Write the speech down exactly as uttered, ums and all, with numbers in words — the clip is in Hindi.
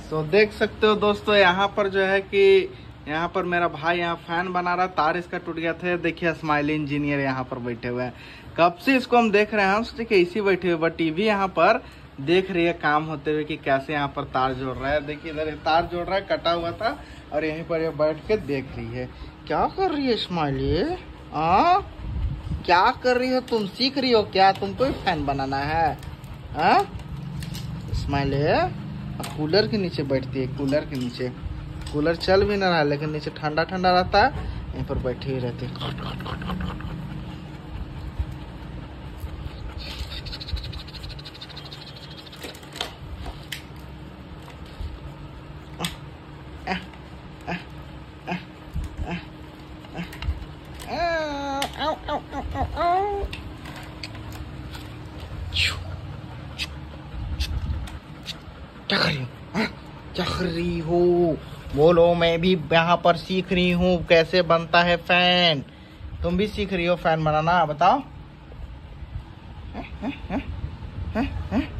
तो देख सकते हो दोस्तों, यहाँ पर जो है कि यहाँ पर मेरा भाई यहाँ फैन बना रहा, तार इसका टूट गया था। देखिए स्माइली इंजीनियर यहाँ पर बैठे हुए हैं, कब से इसको हम देख रहे हैं। हम सोचे कि इसी बैठे हुए, बट टीवी यहाँ पर देख रही है काम होते हुए कि कैसे यहाँ पर तार जोड़ रहा है। देखिए इधर तार जोड़ रहा है, कटा हुआ था, और यहीं पर ये बैठ के देख रही है। क्या कर रही है स्माइली? आ क्या कर रही हो तुम? सीख रही हो क्या? तुमको भी फैन बनाना है? हाँ स्माइली कूलर के नीचे बैठती है, कूलर के नीचे। कूलर चल भी ना रहा है लेकिन नीचे ठंडा ठंडा रहता है, यहीं पर बैठी ही रहती है। क्या कर रही हो? क्या कर रही हो? बोलो। मैं भी यहाँ पर सीख रही हूँ कैसे बनता है फैन। तुम भी सीख रही हो फैन बनाना? बताओ। है, है, है, है, है?